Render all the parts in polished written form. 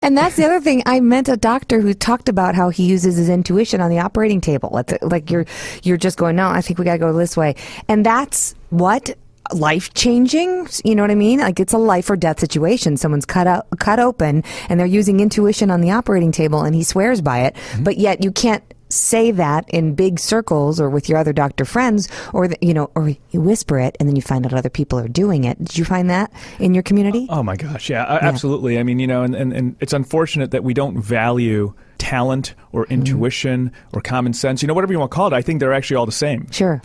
And that's the other thing. I met a doctor who talked about how he uses his intuition on the operating table. It's like you're just going, no, I think we got to go this way. And that's what life-changing, you know what I mean? Like it's a life or death situation. Someone's cut open and they're using intuition on the operating table and he swears by it. Mm-hmm. But yet you can't say that in big circles or with your other doctor friends, or or you whisper it and then you find out other people are doing it. Did you find that in your community? Oh my gosh, yeah, absolutely. I mean, and it's unfortunate that we don't value talent or intuition or common sense, whatever you want to call it. I think they're actually all the same. Sure.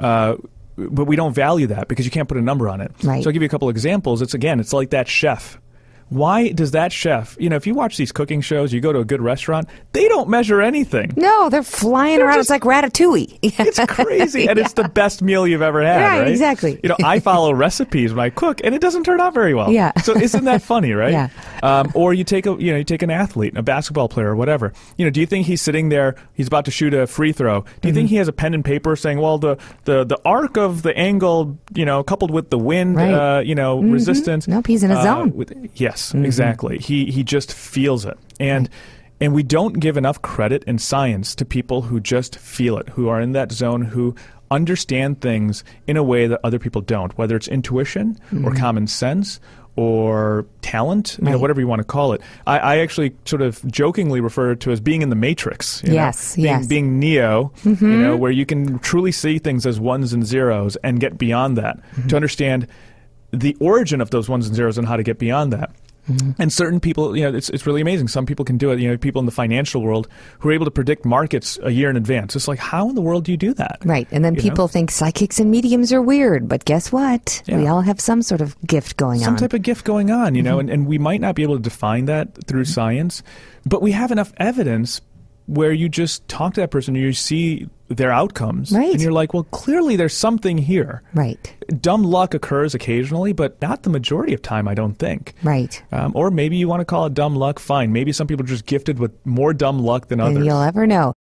But we don't value that because you can't put a number on it. Right. So I'll give you a couple of examples. It's like that chef. Why does that chef, if you watch these cooking shows, you go to a good restaurant, they don't measure anything. No, they're flying around. It's like Ratatouille. It's crazy. And it's the best meal you've ever had, right? Exactly. I follow recipes when I cook, and it doesn't turn out very well. Yeah. So isn't that funny, right? Yeah. Or you take an athlete, a basketball player or whatever. Do you think he's sitting there, he's about to shoot a free throw. Do you think he has a pen and paper saying, well, the arc of the angle, coupled with the wind, resistance. Nope, he's in a zone. Yes, exactly. He just feels it. And we don't give enough credit in science to people who just feel it, who are in that zone, who understand things in a way that other people don't, whether it's intuition or common sense or talent, whatever you want to call it. I actually sort of jokingly refer to it as being in the Matrix. Being Neo, where you can truly see things as ones and zeros and get beyond that to understand the origin of those ones and zeros and how to get beyond that. And certain people, it's really amazing. Some people can do it. People in the financial world who are able to predict markets a year in advance. It's like, how in the world do you do that? Right. And then people think psychics and mediums are weird. But guess what? Yeah. We all have some sort of gift going on. Some type of gift going on, and we might not be able to define that through science, but we have enough evidence where you just talk to that person and you see their outcomes. Right. And you're like, well, clearly there's something here. Right. Dumb luck occurs occasionally, but not the majority of time, I don't think. Right. Or maybe you want to call it dumb luck, fine. Maybe some people are just gifted with more dumb luck than others. And you'll ever know.